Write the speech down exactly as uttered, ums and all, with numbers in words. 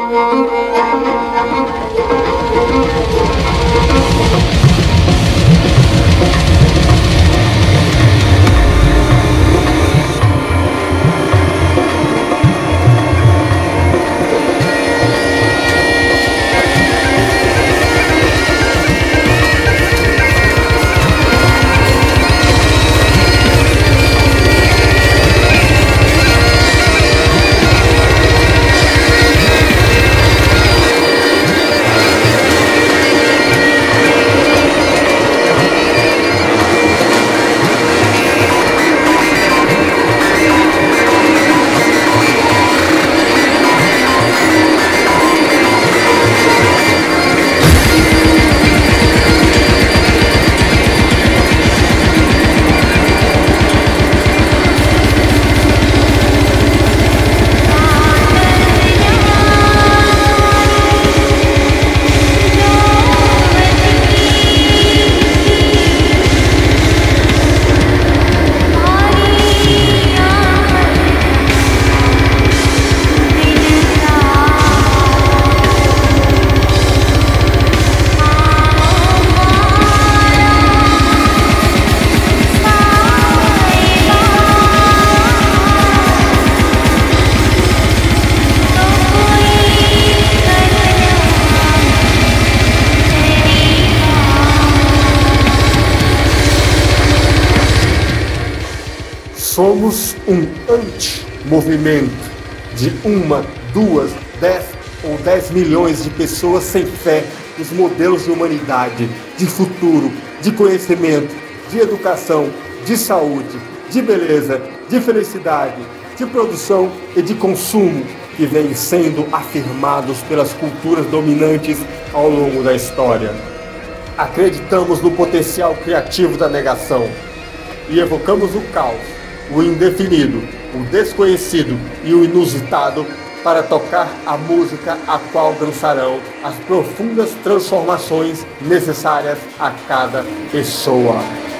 Somos um anti-movimento de uma, duas, dez ou dez milhões de pessoas sem fé nos modelos de humanidade, de futuro, de conhecimento, de educação, de saúde, de beleza, de felicidade, de produção e de consumo que vêm sendo afirmados pelas culturas dominantes ao longo da história. Acreditamos no potencial criativo da negação e evocamos o caos, o indefinido, o desconhecido e o inusitado para tocar a música a qual dançarão as profundas transformações necessárias a cada pessoa.